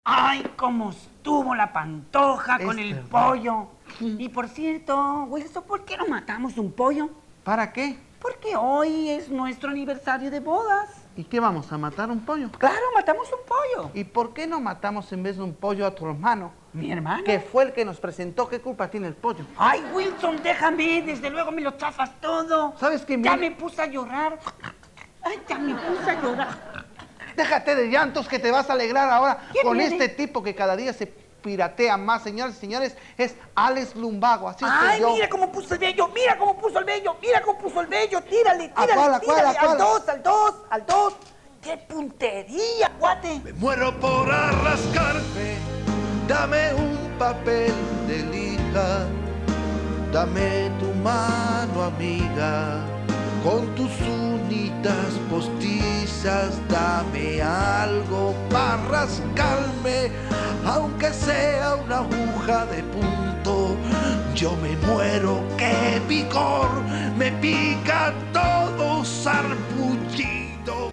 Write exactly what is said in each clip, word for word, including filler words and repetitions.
Ay, cómo estuvo la pantoja Es con el verdad. pollo. Y por cierto, Wilson, ¿por qué no matamos un pollo? ¿Para qué? Porque hoy es nuestro aniversario de bodas. ¿Y qué vamos a matar un pollo? Claro, matamos un pollo. ¿Y por qué no matamos en vez de un pollo a tu hermano? ¿Mi hermano? Que fue el que nos presentó. ¿Qué culpa tiene el pollo? Ay, Wilson, déjame. Desde luego me lo chafas todo. ¿Sabes qué? Ya Mira- me puse a llorar. Ay, ya me puse a llorar. Déjate de llantos que te vas a alegrar ahora ¿Quién con viene? este tipo que cada día se piratea más. Señores y señores, es Alex Lumbago. Así es que Ay, yo... mira cómo puso el vello, mira cómo puso el vello, mira cómo puso el vello, tírale, ¿A tírale, cuál, a cuál, tírale, a cuál? al dos, al dos, al dos. ¡Qué puntería, guate! Me muero por arrascarme, dame un papel de lija, dame tu mano amiga, con tus unitas postizas, dame algo para rascarme, aunque sea una aguja de punto, yo me muero, qué picor, me pica todo sarpullido.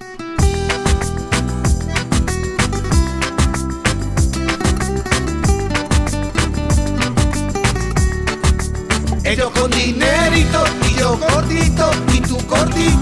Ellos con dinerito y yo cortito y tú cortito.